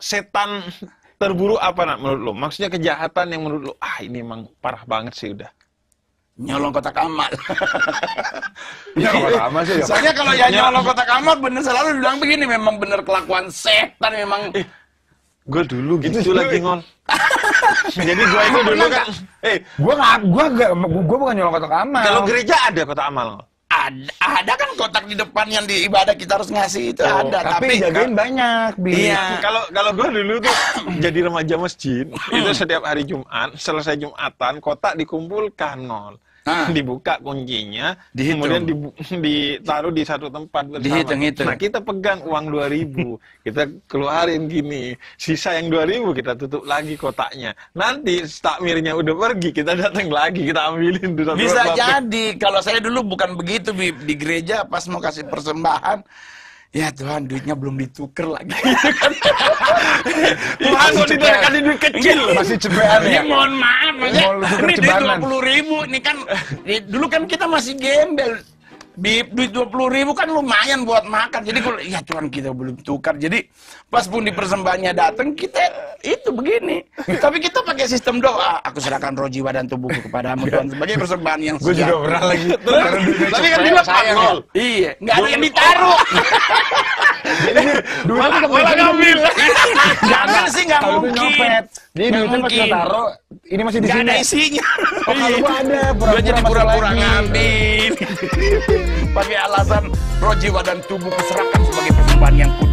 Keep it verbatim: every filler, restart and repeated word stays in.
setan terburuk apa nak menurut lo? Maksudnya kejahatan yang menurut lo, ah ini emang parah banget sih udah. Nyolong kotak amal. Nyolong kotak amal sih. Soalnya kalau ya nyolong kotak amal bener selalu bilang begini, memang bener kelakuan setan memang. Eh, gue dulu gitu lagi ngol. Jadi gue itu dulu kan, eh, Gua nggak, gua nggak, gua bukan nyolong kotak amal. kalau gereja ada kotak amal Ngol? Ada, ada kan kotak di depan yang di ibadah kita harus ngasih itu Oh, ada. Tapi jagain banyak, Bi. Iya. Kalau kalau gue dulu tuh jadi remaja masjid, itu setiap hari Jumat, selesai Jumatan, kotak dikumpulkan Ngol. Ah. Dibuka kuncinya, Dihitung. kemudian dibu- ditaruh di satu tempat bersama. Dihitung-hitung. Nah, kita pegang uang dua ribu, kita keluarin gini, sisa yang dua ribu kita tutup lagi kotaknya. Nanti takmirnya udah pergi, kita datang lagi, kita ambilin. Dua Bisa dua- jadi. Kalau saya dulu bukan begitu di, di gereja pas mau kasih persembahan. Ya Tuhan, duitnya belum ditukar lagi. Tuhan kok tidak kasih duit kecil. Masih cepean Ini ya. mohon maaf, maksudnya, Mau lu tuker ini duit cebanan. dua puluh ribu, ini kan, di- dulu kan kita masih gembel. Di duit dua puluh ribu kan lumayan buat makan. Jadi kalau, ya Tuhan kita belum tukar. Jadi pas pun di persembahannya datang, kita itu begini. Tapi kita pakai sistem doa. Aku serahkan roh jiwa dan tubuhku kepadamu Tuhan. Sebagai persembahan yang Gue juga sejati. pernah lagi. Terus, Karena duitnya tapi kan cepet, dilepas sayang. Ngol. Iya, nggak ada yang ditaruh. Duitnya Malah tetap malah dipegang. ngambil. Jangan sih, nggak Kalau itu mungkin. nyopet. Jadi Nggak duitnya pas mungkin. lo taruh, ini masih di Nggak sini. ada isinya. Oh, kalau gua ada, Gua pura-pura jadi masuk pura-pura lagi. ngambil. Pakai alasan roh jiwa dan tubuh kuserahkan sebagai persembahan yang kudus.